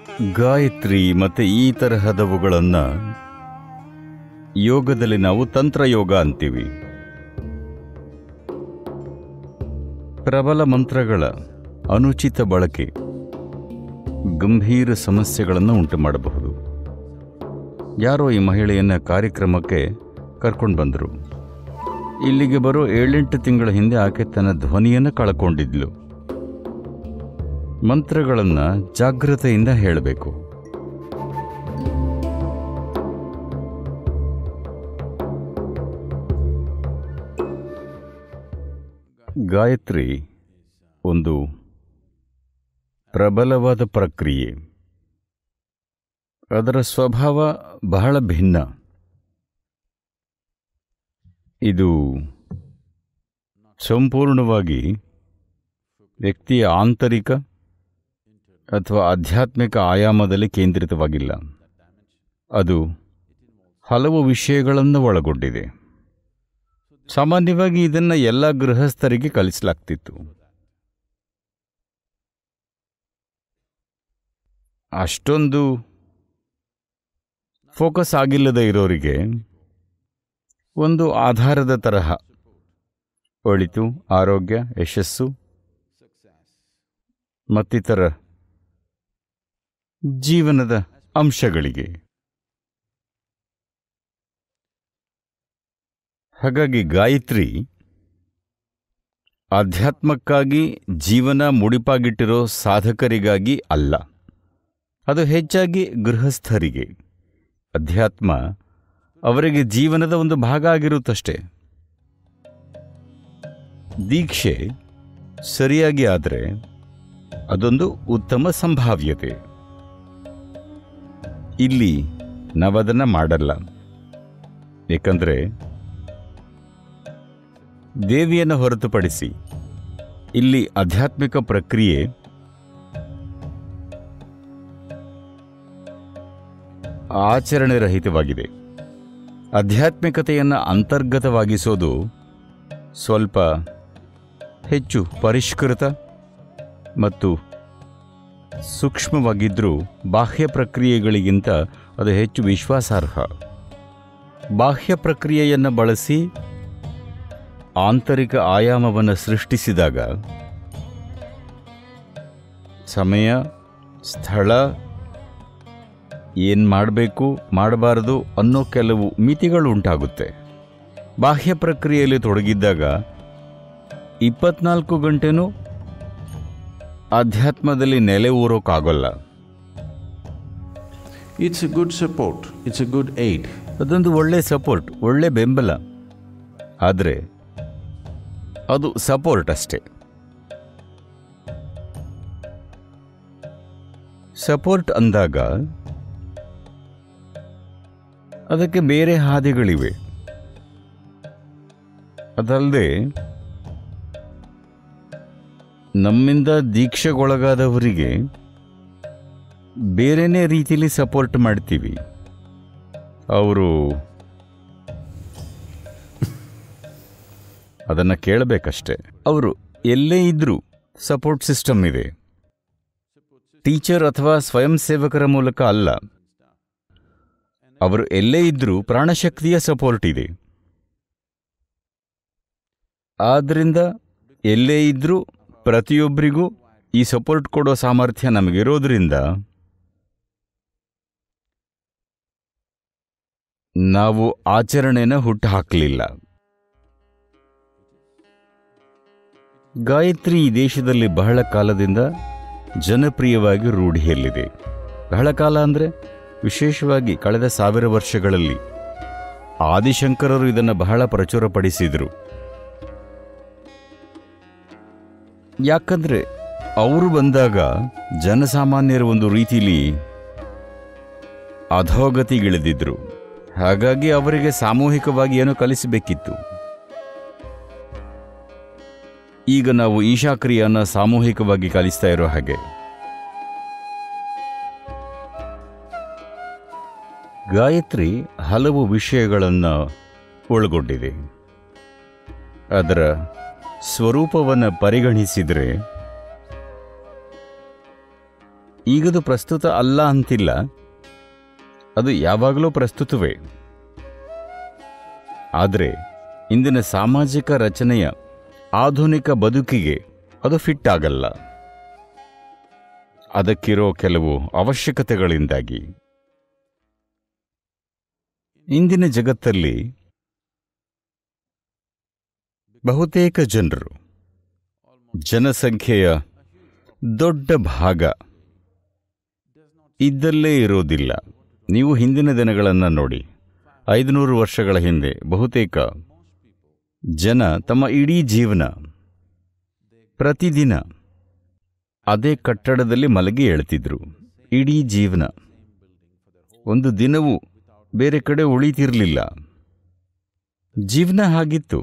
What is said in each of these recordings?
ಗಾಯತ್ರಿ ಮತ್ತು ಈ ತರಹದವುಗಳನ್ನು ಯೋಗದಲ್ಲಿ ನಾವು ತಂತ್ರಯೋಗ ಅಂತೀವಿ. ಪ್ರಬಲ ಮಂತ್ರಗಳ ಅನುಚಿತ ಬಳಕೆ ಗಂಭೀರ ಸಮಸ್ಯೆಗಳನ್ನು ಉಂಟು ಮಾಡಬಹುದು. ಯಾರೋ ಈ ಮಹಿಳೆಯನ್ನು ಕಾರ್ಯಕ್ರಮಕ್ಕೆ ಕರ್ಕೊಂಡು ಬಂದರು. ಇಲ್ಲಿಗೆ ಬರೋ 7-8 ತಿಂಗಳ ಹಿಂದೆ ಆಕೆ ತನ್ನ ಧ್ವನಿಯನ್ನು ಕಳ್ಕೊಂಡಿದ್ಲು. ಮಂತ್ರಗಳನ್ನು ಜಾಗೃತೆಯಿಂದ ಹೇಳಬೇಕು. ಗಾಯತ್ರಿ ಒಂದು ಪ್ರಬಲವಾದ ಪ್ರಕ್ರಿಯೆ. ಅದರ ಸ್ವಭಾವ ಬಹಳ ಭಿನ್ನ. ಇದು ಸಂಪೂರ್ಣವಾಗಿ ವ್ಯಕ್ತಿಯ ಆಂತರಿಕ ಅಥವಾ ಆಧ್ಯಾತ್ಮಿಕ ಆಯಾಮದಲ್ಲಿ ಕೇಂದ್ರಿತವಾಗಿಲ್ಲ. ಅದು ಹಲವು ವಿಷಯಗಳನ್ನು ಒಳಗೊಂಡಿದೆ. ಸಾಮಾನ್ಯವಾಗಿ ಇದನ್ನು ಎಲ್ಲ ಗೃಹಸ್ಥರಿಗೆ ಕಲಿಸಲಾಗ್ತಿತ್ತು. ಅಷ್ಟೊಂದು ಫೋಕಸ್ ಆಗಿಲ್ಲದೆ ಇರೋರಿಗೆ ಒಂದು ಆಧಾರದ ತರಹ ಒಳಿತು, ಆರೋಗ್ಯ, ಯಶಸ್ಸು ಮತ್ತಿತರ ಜೀವನದ ಅಂಶಗಳಿಗೆ. ಹಾಗಾಗಿ ಗಾಯತ್ರಿ ಆಧ್ಯಾತ್ಮಕ್ಕಾಗಿ ಜೀವನ ಮುಡಿಪಾಗಿಟ್ಟಿರೋ ಸಾಧಕರಿಗಾಗಿ ಅಲ್ಲ, ಅದು ಹೆಚ್ಚಾಗಿ ಗೃಹಸ್ಥರಿಗೆ. ಅಧ್ಯಾತ್ಮ ಅವರಿಗೆ ಜೀವನದ ಒಂದು ಭಾಗ ಆಗಿರುತ್ತಷ್ಟೇ. ದೀಕ್ಷೆ ಸರಿಯಾಗಿ ಆದರೆ ಅದೊಂದು ಉತ್ತಮ ಸಂಭಾವ್ಯತೆ. ಇಲ್ಲಿ ನಾವದನ್ನು ಮಾಡಲ್ಲ. ಏಕೆಂದರೆ ದೇವಿಯನ್ನು ಹೊರತುಪಡಿಸಿ ಇಲ್ಲಿ ಆಧ್ಯಾತ್ಮಿಕ ಪ್ರಕ್ರಿಯೆ ಆಚರಣೆ ರಹಿತವಾಗಿದೆ. ಆಧ್ಯಾತ್ಮಿಕತೆಯನ್ನು ಅಂತರ್ಗತವಾಗಿಸೋದು ಸ್ವಲ್ಪ ಹೆಚ್ಚು ಪರಿಷ್ಕೃತ ಮತ್ತು ಸೂಕ್ಷ್ಮವಾಗಿದ್ದರೂ ಬಾಹ್ಯ ಪ್ರಕ್ರಿಯೆಗಳಿಗಿಂತ ಅದು ಹೆಚ್ಚು ವಿಶ್ವಾಸಾರ್ಹ. ಬಾಹ್ಯ ಪ್ರಕ್ರಿಯೆಯನ್ನು ಬಳಸಿ ಆಂತರಿಕ ಆಯಾಮವನ್ನು ಸೃಷ್ಟಿಸಿದಾಗ ಸಮಯ, ಸ್ಥಳ, ಏನು ಮಾಡಬೇಕು ಮಾಡಬಾರದು ಅನ್ನೋ ಕೆಲವು ಮಿತಿಗಳು ಉಂಟಾಗುತ್ತೆ. ಬಾಹ್ಯ ಪ್ರಕ್ರಿಯೆಯಲ್ಲಿ ತೊಡಗಿದ್ದಾಗ 24 ಗಂಟೆನೂ ಆಧ್ಯಾತ್ಮದಲ್ಲಿ ನೆಲೆ ಊರೋಕ್ಕಾಗಲ್ಲ. It's a good support. It's a good aid. ಅದೊಂದು ಒಳ್ಳೆ ಸಪೋರ್ಟ್, ಒಳ್ಳೆ ಬೆಂಬಲ. ಆದರೆ ಅದು ಸಪೋರ್ಟ್ ಅಷ್ಟೇ. ಸಪೋರ್ಟ್ ಅಂದಾಗ ಅದಕ್ಕೆ ಬೇರೆ ಹಾದಿಗಳಿವೆ. ಅದಲ್ಲದೆ ನಮ್ಮಿಂದ ದೀಕ್ಷೆಗೊಳಗಾದವರಿಗೆ ಬೇರೆನೇ ರೀತಿಯಲ್ಲಿ ಸಪೋರ್ಟ್ ಮಾಡ್ತೀವಿ. ಅವರು ಅದನ್ನು ಕೇಳಬೇಕಷ್ಟೆ. ಅವರು ಎಲ್ಲೇ ಇದ್ದರೂ ಸಪೋರ್ಟ್ ಸಿಸ್ಟಮ್ ಇದೆ. ಟೀಚರ್ ಅಥವಾ ಸ್ವಯಂ ಸೇವಕರ ಮೂಲಕ ಅಲ್ಲ. ಅವರು ಎಲ್ಲೇ ಇದ್ದರೂ ಪ್ರಾಣಶಕ್ತಿಯ ಸಪೋರ್ಟ್ ಇದೆ. ಆದ್ದರಿಂದ ಎಲ್ಲೇ ಇದ್ದರೂ ಪ್ರತಿಯೊಬ್ಬರಿಗೂ ಈ ಸಪೋರ್ಟ್ ಕೊಡೋ ಸಾಮರ್ಥ್ಯ ನಮಗಿರೋದ್ರಿಂದ ನಾವು ಆಚರಣೆನ ಹುಟ್ಟುಹಾಕಲಿಲ್ಲ. ಗಾಯತ್ರಿ ಈ ದೇಶದಲ್ಲಿ ಬಹಳ ಕಾಲದಿಂದ ಜನಪ್ರಿಯವಾಗಿ ರೂಢಿಯಲ್ಲಿದೆ. ಬಹಳ ಕಾಲ ಅಂದರೆ ವಿಶೇಷವಾಗಿ ಕಳೆದ 1000 ವರ್ಷಗಳಲ್ಲಿ ಆದಿಶಂಕರರು ಇದನ್ನು ಬಹಳ ಪ್ರಚುರಪಡಿಸಿದರು. ಯಾಕಂದರೆ ಅವರು ಬಂದಾಗ ಜನಸಾಮಾನ್ಯರು ಒಂದು ರೀತಿಯಲ್ಲಿ ಅಧೋಗತಿಗಿಳಿದಿದ್ರು. ಹಾಗಾಗಿ ಅವರಿಗೆ ಸಾಮೂಹಿಕವಾಗಿ ಏನೋ ಕಲಿಸಬೇಕಿತ್ತು. ಈಗ ನಾವು ಈಶಾಕ್ರಿಯೆಯನ್ನು ಸಾಮೂಹಿಕವಾಗಿ ಕಲಿಸ್ತಾ ಇರೋ ಹಾಗೆ. ಗಾಯತ್ರಿ ಹಲವು ವಿಷಯಗಳನ್ನು ಒಳಗೊಂಡಿದೆ. ಅದರ ಸ್ವರೂಪವನ್ನು ಪರಿಗಣಿಸಿದರೆ ಈಗದು ಪ್ರಸ್ತುತ ಅಲ್ಲ ಅಂತಿಲ್ಲ, ಅದು ಯಾವಾಗಲೂ ಪ್ರಸ್ತುತವೇ. ಆದರೆ ಇಂದಿನ ಸಾಮಾಜಿಕ ರಚನೆಯ ಆಧುನಿಕ ಬದುಕಿಗೆ ಅದು ಫಿಟ್ ಆಗಲ್ಲ. ಅದಕ್ಕಿರೋ ಕೆಲವು ಅವಶ್ಯಕತೆಗಳಿಂದಾಗಿ ಇಂದಿನ ಜಗತ್ತಲ್ಲಿ ಬಹುತೇಕ ಜನರು, ಜನಸಂಖ್ಯೆಯ ದೊಡ್ಡ ಭಾಗ ಇದ್ದಲ್ಲೇ ಇರೋದಿಲ್ಲ. ನೀವು ಹಿಂದಿನ ದಿನಗಳನ್ನು ನೋಡಿ. 500 ವರ್ಷಗಳ ಹಿಂದೆ ಬಹುತೇಕ ಜನ ತಮ್ಮ ಇಡೀ ಜೀವನ ಪ್ರತಿದಿನ ಅದೇ ಕಟ್ಟಡದಲ್ಲಿ ಮಲಗಿ ಏಳ್ತಿದ್ರು. ಇಡೀ ಜೀವನ, ಒಂದು ದಿನವೂ ಬೇರೆ ಕಡೆ ಉಳಿತಿರಲಿಲ್ಲ. ಜೀವನ ಹಾಗಿತ್ತು.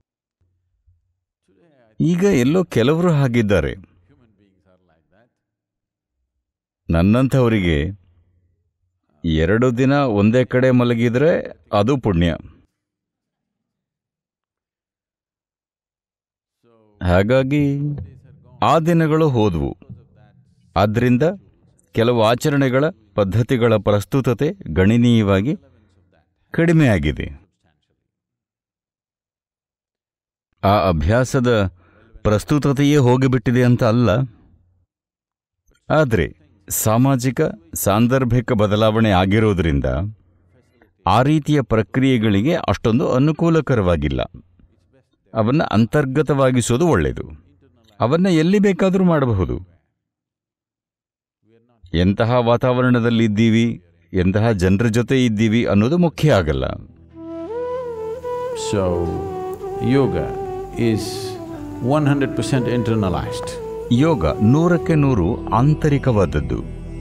ಈಗ ಎಲ್ಲೋ ಕೆಲವರು ಹಾಗಿದ್ದಾರೆ. ನನ್ನಂಥವರಿಗೆ 2 ದಿನ ಒಂದೇ ಕಡೆ ಮಲಗಿದ್ರೆ ಅದು ಪುಣ್ಯ. ಹಾಗಾಗಿ ಆ ದಿನಗಳು ಹೋದವು. ಆದ್ದರಿಂದ ಕೆಲವು ಆಚರಣೆಗಳ ಪದ್ಧತಿಗಳ ಪ್ರಸ್ತುತತೆ ಗಣನೀಯವಾಗಿ ಕಡಿಮೆಯಾಗಿದೆ. ಆ ಅಭ್ಯಾಸದ ಪ್ರಸ್ತುತತೆಯೇ ಹೋಗಿಬಿಟ್ಟಿದೆ ಅಂತ ಅಲ್ಲ, ಆದರೆ ಸಾಮಾಜಿಕ ಸಾಂದರ್ಭಿಕ ಬದಲಾವಣೆ ಆಗಿರೋದ್ರಿಂದ ಆ ರೀತಿಯ ಪ್ರಕ್ರಿಯೆಗಳಿಗೆ ಅಷ್ಟೊಂದು ಅನುಕೂಲಕರವಾಗಿಲ್ಲ. ಅವನ್ನು ಅಂತರ್ಗತವಾಗಿಸೋದು ಒಳ್ಳೆಯದು. ಅವನ್ನು ಎಲ್ಲಿ ಬೇಕಾದರೂ ಮಾಡಬಹುದು. ಎಂತಹ ವಾತಾವರಣದಲ್ಲಿದ್ದೀವಿ, ಎಂತಹ ಜನರ ಜೊತೆ ಇದ್ದೀವಿ ಅನ್ನೋದು ಮುಖ್ಯ ಆಗಲ್ಲ. So, yoga is 100% internalized. ಯೋಗ 100ಕ್ಕೆ 100 ಆಂತರಿಕವಾದದ್ದು.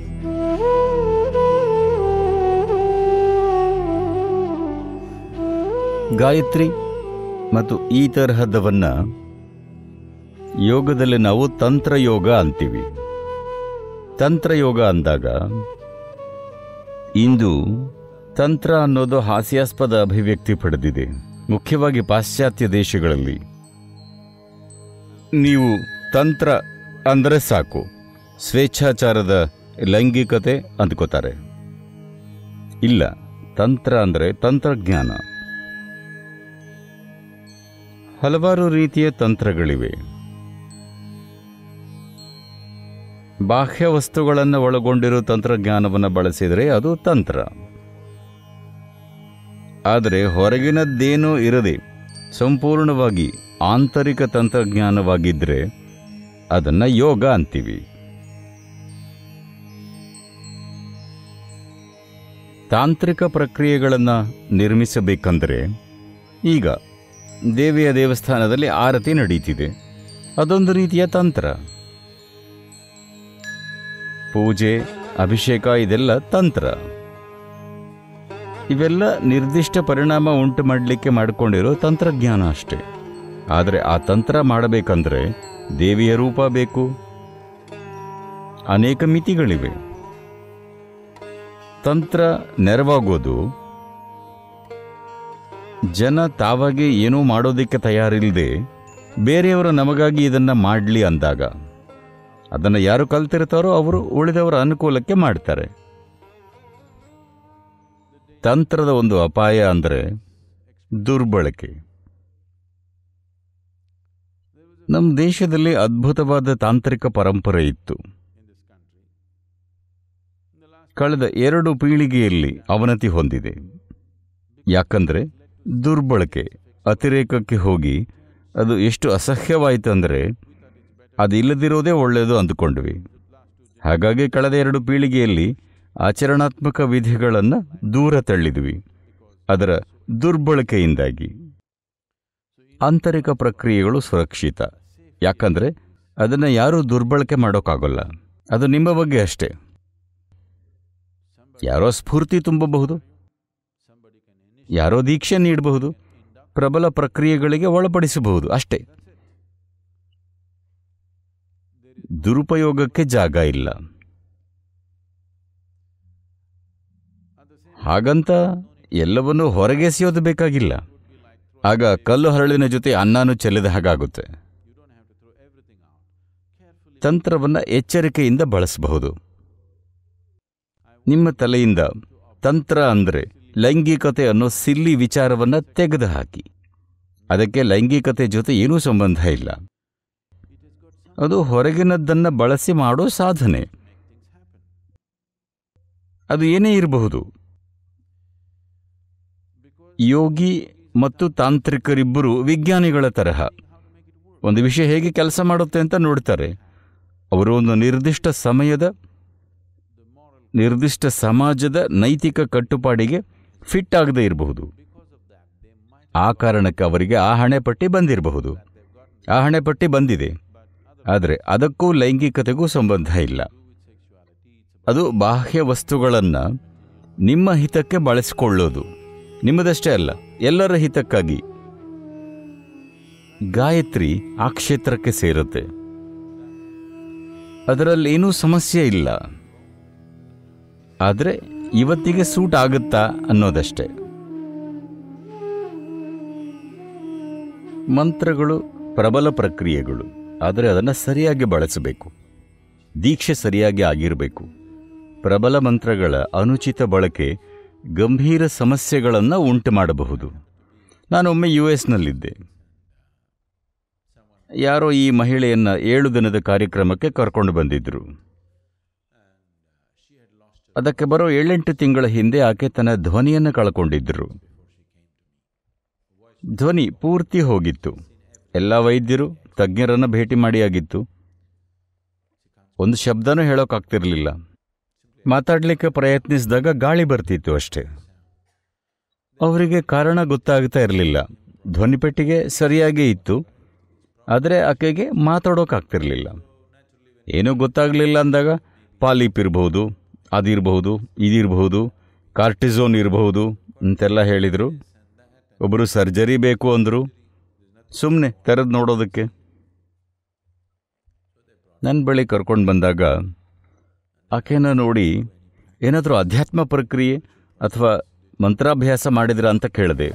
ಗಾಯತ್ರಿ ಮತ್ತು ಈ ತರಹದವನ್ನ ಯೋಗದಲ್ಲಿ ನಾವು ತಂತ್ರಯೋಗ ಅಂತೀವಿ. ತಂತ್ರಯೋಗ ಅಂದಾಗ ಇಂದು ತಂತ್ರ ಅನ್ನೋದು ಹಾಸ್ಯಾಸ್ಪದ ಅಭಿವ್ಯಕ್ತಿ ಪಡೆದಿದೆ, ಮುಖ್ಯವಾಗಿ ಪಾಶ್ಚಾತ್ಯ ದೇಶಗಳಲ್ಲಿ. ನೀವು ತಂತ್ರ ಅಂದರೆ ಸಾಕು, ಸ್ವೇಚ್ಛಾಚಾರದ ಲೈಂಗಿಕತೆ ಅಂದ್ಕೋತಾರೆ. ಇಲ್ಲ, ತಂತ್ರ ಅಂದರೆ ತಂತ್ರಜ್ಞಾನ. ಹಲವಾರು ರೀತಿಯ ತಂತ್ರಗಳಿವೆ. ಬಾಹ್ಯ ವಸ್ತುಗಳನ್ನು ಒಳಗೊಂಡಿರೋ ತಂತ್ರಜ್ಞಾನವನ್ನು ಬಳಸಿದರೆ ಅದು ತಂತ್ರ. ಆದರೆ ಹೊರಗಿನದ್ದೇನೂ ಇರದೆ ಸಂಪೂರ್ಣವಾಗಿ ಆಂತರಿಕ ತಂತ್ರಜ್ಞಾನವಾಗಿದ್ದರೆ ಅದನ್ನು ಯೋಗ ಅಂತೀವಿ. ತಾಂತ್ರಿಕ ಪ್ರಕ್ರಿಯೆಗಳನ್ನು ನಿರ್ಮಿಸಬೇಕಂದರೆ ಈಗ ದೇವಿಯ ದೇವಸ್ಥಾನದಲ್ಲಿ ಆರತಿ ನಡೀತಿದೆ, ಅದೊಂದು ರೀತಿಯ ತಂತ್ರ. ಪೂಜೆ, ಅಭಿಷೇಕ ಇದೆಲ್ಲ ತಂತ್ರ. ಇವೆಲ್ಲ ನಿರ್ದಿಷ್ಟ ಪರಿಣಾಮ ಉಂಟು ಮಾಡಲಿಕ್ಕೆ ಮಾಡಿಕೊಂಡಿರೋ ತಂತ್ರಜ್ಞಾನ ಅಷ್ಟೆ. ಆದರೆ ಆ ತಂತ್ರ ಮಾಡಬೇಕಂದ್ರೆ ದೇವಿಯ ರೂಪ ಬೇಕು, ಅನೇಕ ಮಿತಿಗಳಿವೆ. ತಂತ್ರ ನೆರವಾಗೋದು ಜನ ತಾವಾಗಿ ಏನೂ ಮಾಡೋದಕ್ಕೆ ತಯಾರಿಲ್ಲದೆ ಬೇರೆಯವರು ನಮಗಾಗಿ ಇದನ್ನು ಮಾಡಲಿ ಅಂದಾಗ ಅದನ್ನು ಯಾರು ಕಲ್ತಿರ್ತಾರೋ ಅವರು ಉಳಿದವರ ಅನುಕೂಲಕ್ಕೆ ಮಾಡ್ತಾರೆ. ತಂತ್ರದ ಒಂದು ಅಪಾಯ ಅಂದರೆ ದುರ್ಬಳಕೆ. ನಮ್ಮ ದೇಶದಲ್ಲಿ ಅದ್ಭುತವಾದ ತಾಂತ್ರಿಕ ಪರಂಪರೆ ಇತ್ತು. ಕಳೆದ 2 ಪೀಳಿಗೆಯಲ್ಲಿ ಅವನತಿ ಹೊಂದಿದೆ. ಯಾಕಂದರೆ ದುರ್ಬಳಕೆ, ಅತಿರೇಕಕ್ಕೆ ಹೋಗಿ ಅದು ಎಷ್ಟು ಅಸಹ್ಯವಾಯಿತಂದರೆ ಅದಿಲ್ಲದಿರೋದೇ ಒಳ್ಳೆಯದು ಅಂದುಕೊಂಡ್ವಿ. ಹಾಗಾಗಿ ಕಳೆದ 2 ಪೀಳಿಗೆಯಲ್ಲಿ ಆಚರಣಾತ್ಮಕ ವಿಧಿಗಳನ್ನು ದೂರ ತಳ್ಳಿದ್ವಿ, ಅದರ ದುರ್ಬಳಕೆಯಿಂದಾಗಿ. ಆಂತರಿಕ ಪ್ರಕ್ರಿಯೆಗಳು ಸುರಕ್ಷಿತ, ಯಾಕಂದರೆ ಅದನ್ನು ಯಾರೂ ದುರ್ಬಳಕೆ ಮಾಡೋಕ್ಕಾಗಲ್ಲ. ಅದು ನಿಮ್ಮ ಬಗ್ಗೆ ಅಷ್ಟೇ. ಯಾರೋ ಸ್ಫೂರ್ತಿ ತುಂಬಬಹುದು, ಯಾರೋ ದೀಕ್ಷೆ ನೀಡಬಹುದು, ಪ್ರಬಲ ಪ್ರಕ್ರಿಯೆಗಳಿಗೆ ಒಳಪಡಿಸಬಹುದು, ಅಷ್ಟೇ. ದುರುಪಯೋಗಕ್ಕೆ ಜಾಗ ಇಲ್ಲ. ಹಾಗಂತ ಎಲ್ಲವನ್ನೂ ಹೊರಗೆಸೆಯೋದು ಬೇಕಾಗಿಲ್ಲ. ಆಗ ಕಲ್ಲು ಹರಳಿನ ಜೊತೆ ಅನ್ನನೂ ಚೆಲ್ಲಿದ ಹಾಗಾಗುತ್ತೆ. ತಂತ್ರವನ್ನು ಎಚ್ಚರಿಕೆಯಿಂದ ಬಳಸಬಹುದು. ನಿಮ್ಮ ತಲೆಯಿಂದ ತಂತ್ರ ಅಂದರೆ ಲೈಂಗಿಕತೆ ಅನ್ನೋ ಸಿಲ್ಲಿ ವಿಚಾರವನ್ನು ತೆಗೆದುಹಾಕಿ. ಅದಕ್ಕೆ ಲೈಂಗಿಕತೆ ಜೊತೆ ಏನೂ ಸಂಬಂಧ ಇಲ್ಲ. ಅದು ಹೊರಗಿನದ್ದನ್ನು ಬಳಸಿ ಮಾಡೋ ಸಾಧನೆ. ಅದು ಏನೇ ಇರಬಹುದು. ಯೋಗಿ ಮತ್ತು ತಾಂತ್ರಿಕರಿಬ್ಬರು ವಿಜ್ಞಾನಿಗಳ ತರಹ ಒಂದು ವಿಷಯ ಹೇಗೆ ಕೆಲಸ ಮಾಡುತ್ತೆ ಅಂತ ನೋಡ್ತಾರೆ. ಅವರು ಒಂದು ನಿರ್ದಿಷ್ಟ ಸಮಯದ, ನಿರ್ದಿಷ್ಟ ಸಮಾಜದ ನೈತಿಕ ಕಟ್ಟುಪಾಡಿಗೆ ಫಿಟ್ ಆಗದೇ ಇರಬಹುದು. ಆ ಕಾರಣಕ್ಕೆ ಅವರಿಗೆ ಆ ಹಣೆಪಟ್ಟಿ ಬಂದಿರಬಹುದು. ಆ ಹಣೆಪಟ್ಟಿ ಬಂದಿದೆ. ಆದರೆ ಅದಕ್ಕೂ ಲೈಂಗಿಕತೆಗೂ ಸಂಬಂಧ ಇಲ್ಲ. ಅದು ಬಾಹ್ಯ ವಸ್ತುಗಳನ್ನು ನಿಮ್ಮ ಹಿತಕ್ಕೆ ಬಳಸಿಕೊಳ್ಳೋದು. ನಿಮ್ಮದಷ್ಟೇ ಅಲ್ಲ, ಎಲ್ಲರ ಹಿತಕ್ಕಾಗಿ. ಗಾಯತ್ರಿ ಆ ಕ್ಷೇತ್ರಕ್ಕೆ ಸೇರುತ್ತೆ. ಅದರಲ್ಲೇನೂ ಸಮಸ್ಯೆ ಇಲ್ಲ. ಆದರೆ ಇವತ್ತಿಗೆ ಸೂಟ್ ಆಗುತ್ತಾ ಅನ್ನೋದಷ್ಟೇ. ಮಂತ್ರಗಳು ಪ್ರಬಲ ಪ್ರಕ್ರಿಯೆಗಳು, ಆದರೆ ಅದನ್ನು ಸರಿಯಾಗಿ ಬಳಸಬೇಕು. ದೀಕ್ಷೆ ಸರಿಯಾಗಿ ಆಗಿರಬೇಕು. ಪ್ರಬಲ ಮಂತ್ರಗಳ ಅನುಚಿತ ಬಳಕೆ ಗಂಭೀರ ಸಮಸ್ಯೆಗಳನ್ನು ಉಂಟು ಮಾಡಬಹುದು. ನಾನೊಮ್ಮೆ US-ನಲ್ಲಿದ್ದೆ. ಯಾರೋ ಈ ಮಹಿಳೆಯನ್ನು 7 ದಿನದ ಕಾರ್ಯಕ್ರಮಕ್ಕೆ ಕರ್ಕೊಂಡು ಬಂದಿದ್ದರು. ಅದಕ್ಕೆ ಬರೋ 7-8 ತಿಂಗಳ ಹಿಂದೆ ಆಕೆ ತನ್ನ ಧ್ವನಿಯನ್ನು ಕಳ್ಕೊಂಡಿದ್ದರು. ಧ್ವನಿ ಪೂರ್ತಿ ಹೋಗಿತ್ತು. ಎಲ್ಲ ವೈದ್ಯರು, ತಜ್ಞರನ್ನು ಭೇಟಿ ಮಾಡಿಯಾಗಿತ್ತು. ಒಂದು ಶಬ್ದನೂ ಹೇಳೋಕ್ಕಾಗ್ತಿರಲಿಲ್ಲ. ಮಾತಾಡಲಿಕ್ಕೆ ಪ್ರಯತ್ನಿಸಿದಾಗ ಗಾಳಿ ಬರ್ತಿತ್ತು ಅಷ್ಟೇ. ಅವರಿಗೆ ಕಾರಣ ಗೊತ್ತಾಗ್ತಾ ಇರಲಿಲ್ಲ. ಧ್ವನಿಪೆಟ್ಟಿಗೆ ಸರಿಯಾಗೇ ಇತ್ತು, ಆದರೆ ಆಕೆಗೆ ಮಾತಾಡೋಕ್ಕಾಗ್ತಿರಲಿಲ್ಲ. ಏನೂ ಗೊತ್ತಾಗಲಿಲ್ಲ ಅಂದಾಗ ಪಾಲಿಪ್ ಇರಬಹುದು, ಅದಿರಬಹುದು, ಇದಿರಬಹುದು, ಕಾರ್ಟಿಸೋನ್ ಇರಬಹುದು ಅಂತೆಲ್ಲ ಹೇಳಿದರು. ಒಬ್ಬರು ಸರ್ಜರಿ ಬೇಕು ಅಂದರು, ಸುಮ್ಮನೆ ತೆರೆದು ನೋಡೋದಕ್ಕೆ. ನನ್ನ ಬಳಿ ಕರ್ಕೊಂಡು ಬಂದಾಗ ಆಕೆನ ನೋಡಿ ಏನಾದರೂ ಅಧ್ಯಾತ್ಮ ಪ್ರಕ್ರಿಯೆ ಅಥವಾ ಮಂತ್ರಾಭ್ಯಾಸ ಮಾಡಿದ್ರ ಅಂತ ಕೇಳಿದೆ.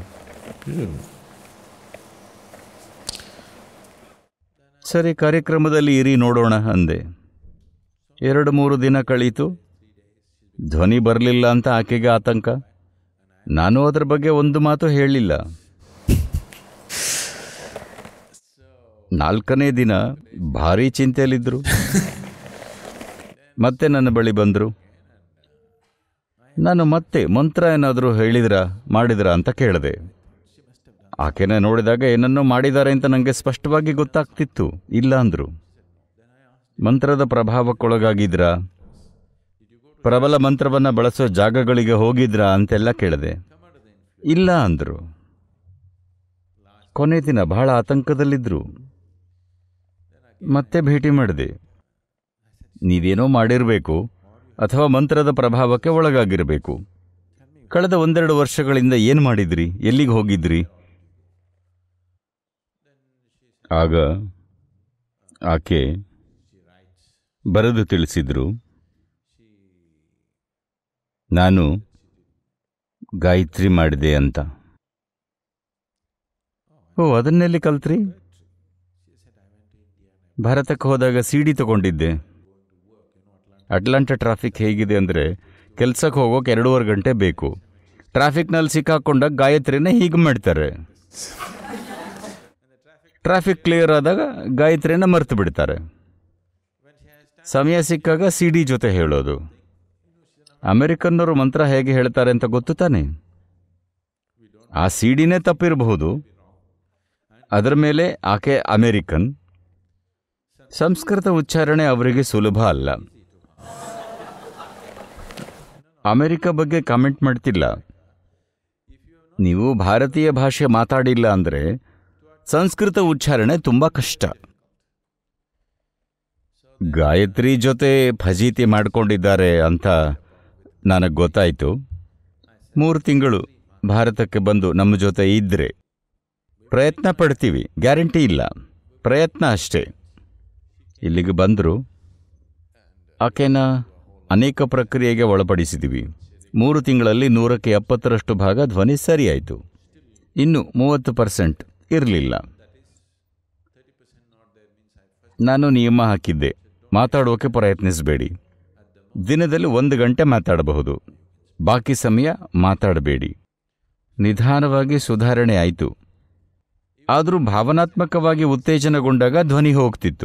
ಸರಿ, ಕಾರ್ಯಕ್ರಮದಲ್ಲಿ ಇರಿ, ನೋಡೋಣ ಅಂದೆ. 2-3 ದಿನ ಕಳೀತು. ಧ್ವನಿ ಬರಲಿಲ್ಲ ಅಂತ ಆಕೆಗೆ ಆತಂಕ. ನಾನು ಅದರ ಬಗ್ಗೆ ಒಂದು ಮಾತು ಹೇಳಲಿಲ್ಲ. 4ನೇ ದಿನ ಭಾರೀ ಚಿಂತೆಯಲ್ಲಿದ್ದರು. ಮತ್ತೆ ನನ್ನ ಬಳಿ ಬಂದರು. ನಾನು ಮತ್ತೆ ಮಂತ್ರ ಏನಾದರೂ ಮಾಡಿದ್ರ ಅಂತ ಕೇಳಿದೆ. ಆಕೆನ ನೋಡಿದಾಗ ಏನನ್ನೋ ಮಾಡಿದ್ದಾರೆ ಅಂತ ನನಗೆ ಸ್ಪಷ್ಟವಾಗಿ ಗೊತ್ತಾಗ್ತಿತ್ತು. ಇಲ್ಲ ಅಂದರು. ಮಂತ್ರದ ಪ್ರಭಾವಕ್ಕೊಳಗಾಗಿದ್ರಾ, ಪ್ರಬಲ ಮಂತ್ರವನ್ನು ಬಳಸೋ ಜಾಗಗಳಿಗೆ ಹೋಗಿದ್ರಾ ಅಂತೆಲ್ಲ ಕೇಳಿದೆ. ಇಲ್ಲ ಅಂದರು. ಕೊನೆ ದಿನ ಬಹಳ ಆತಂಕದಲ್ಲಿದ್ದರು. ಮತ್ತೆ ಭೇಟಿ ಮಾಡಿದೆ. ನೀವೇನೋ ಮಾಡಿರಬೇಕು ಅಥವಾ ಮಂತ್ರದ ಪ್ರಭಾವಕ್ಕೆ ಒಳಗಾಗಿರಬೇಕು. ಕಳೆದ 1-2 ವರ್ಷಗಳಿಂದ ಏನು ಮಾಡಿದ್ರಿ, ಎಲ್ಲಿಗೆ ಹೋಗಿದ್ರಿ? ಆಗ ಆಕೆ ಬರೆದು ತಿಳಿಸಿದ್ರು, ನಾನು ಗಾಯತ್ರಿ ಮಾಡಿದೆ ಅಂತ. ಓ, ಅದನ್ನೆಲ್ಲಿ ಕಲ್ತ್ರಿ? ಭಾರತಕ್ಕೆ ಹೋದಾಗ CD ತಗೊಂಡಿದ್ದೆ. ಅಟ್ಲಾಂಟಾ ಟ್ರಾಫಿಕ್ ಹೇಗಿದೆ ಅಂದರೆ ಕೆಲಸಕ್ಕೆ ಹೋಗೋಕೆ 2.5 ಗಂಟೆ ಬೇಕು. ಟ್ರಾಫಿಕ್ನಲ್ಲಿ ಸಿಕ್ಕಾಕೊಂಡಾಗ ಗಾಯತ್ರಿನ ಹೀಗೆ ಮಾಡ್ತಾರೆ. ಟ್ರಾಫಿಕ್ ಕ್ಲಿಯರ್ ಆದಾಗ ಗಾಯತ್ರಿನ ಮರೆತು ಬಿಡ್ತಾರೆ. ಸಮಯ ಸಿಕ್ಕಾಗ CD ಜೊತೆ ಹೇಳೋದು. ಅಮೆರಿಕನ್ನರು ಮಂತ್ರ ಹೇಗೆ ಹೇಳ್ತಾರೆ ಅಂತ ಗೊತ್ತು ತಾನೆ? ಆ CDನೇ ತಪ್ಪಿರಬಹುದು. ಅದರ ಮೇಲೆ ಆಕೆ ಅಮೆರಿಕನ್. ಸಂಸ್ಕೃತ ಉಚ್ಚಾರಣೆ ಅವರಿಗೆ ಸುಲಭ ಅಲ್ಲ. ಅಮೆರಿಕ ಬಗ್ಗೆ ಕಾಮೆಂಟ್ ಮಾಡ್ತಿಲ್ಲ. ನೀವು ಭಾರತೀಯ ಭಾಷೆ ಮಾತಾಡಿಲ್ಲ ಅಂದರೆ ಸಂಸ್ಕೃತ ಉಚ್ಚಾರಣೆ ತುಂಬ ಕಷ್ಟ. ಗಾಯತ್ರಿ ಜೊತೆ ಫಜೀತಿ ಮಾಡಿಕೊಂಡಿದ್ದಾರೆ ಅಂತ ನನಗೆ ಗೊತ್ತಾಯಿತು. 3 ತಿಂಗಳು ಭಾರತಕ್ಕೆ ಬಂದು ನಮ್ಮ ಜೊತೆ ಇದ್ದರೆ ಪ್ರಯತ್ನ ಪಡ್ತೀವಿ, ಗ್ಯಾರಂಟಿ ಇಲ್ಲ, ಪ್ರಯತ್ನ ಅಷ್ಟೇ. ಇಲ್ಲಿಗೆ ಬಂದರು. ಆಕೆನ ಅನೇಕ ಪ್ರಕ್ರಿಯೆಗೆ ಒಳಪಡಿಸಿದ್ದೀವಿ. 3 ತಿಂಗಳಲ್ಲಿ 100ಕ್ಕೆ 70ರಷ್ಟು ಭಾಗ ಧ್ವನಿ ಸರಿಯಾಯಿತು. ಇನ್ನು 30% ಇರಲಿಲ್ಲ. ನಾನು ನಿಯಮ ಹಾಕಿದ್ದೆ, ಮಾತಾಡೋಕೆ ಪ್ರಯತ್ನಿಸಬೇಡಿ. ದಿನದಲ್ಲಿ 1 ಗಂಟೆ ಮಾತಾಡಬಹುದು, ಬಾಕಿ ಸಮಯ ಮಾತಾಡಬೇಡಿ. ನಿಧಾನವಾಗಿ ಸುಧಾರಣೆ ಆಯಿತು. ಆದರೂ ಭಾವನಾತ್ಮಕವಾಗಿ ಉತ್ತೇಜನಗೊಂಡಾಗ ಧ್ವನಿ ಹೋಗ್ತಿತ್ತು.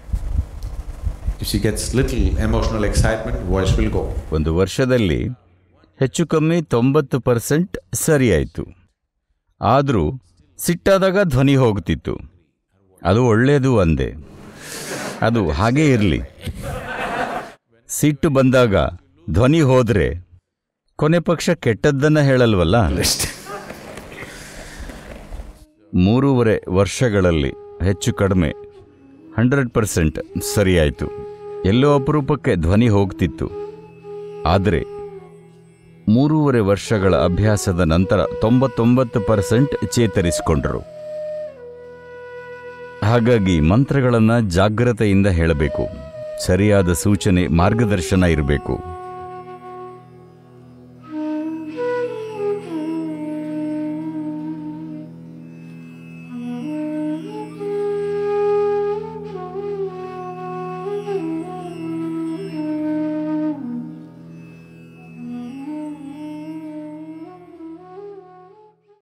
If she gets little emotional excitement, voice will go. 1 ವರ್ಷದಲ್ಲಿ ಹೆಚ್ಚು ಕಮ್ಮಿ 90% ಸರಿಯಾಯಿತು. ಆದರೂ ಸಿಟ್ಟಾದಾಗ ಧ್ವನಿ ಹೋಗ್ತಿತ್ತು. ಅದು ಒಳ್ಳೆಯದು ಅಂದೆ. ಅದು ಹಾಗೇ ಇರಲಿ. ಸಿಟ್ಟು ಬಂದಾಗ ಧ್ವನಿ ಹೋದರೆ ಕೊನೆ ಪಕ್ಷ ಕೆಟ್ಟದ್ದನ್ನು ಹೇಳಲ್ವಲ್ಲ. 3.5 ವರ್ಷಗಳಲ್ಲಿ ಹೆಚ್ಚು ಕಡಿಮೆ 100% ಸರಿಯಾಯಿತು. ಎಲ್ಲೋ ಅಪರೂಪಕ್ಕೆ ಧ್ವನಿ ಹೋಗ್ತಿತ್ತು. ಆದರೆ 3.5 ವರ್ಷಗಳ ಅಭ್ಯಾಸದ ನಂತರ 99% ಚೇತರಿಸಿಕೊಂಡರು. ಹಾಗಾಗಿ ಮಂತ್ರಗಳನ್ನು ಜಾಗ್ರತೆಯಿಂದ ಹೇಳಬೇಕು. ಸರಿಯಾದ ಸೂಚನೆ, ಮಾರ್ಗದರ್ಶನ ಇರಬೇಕು.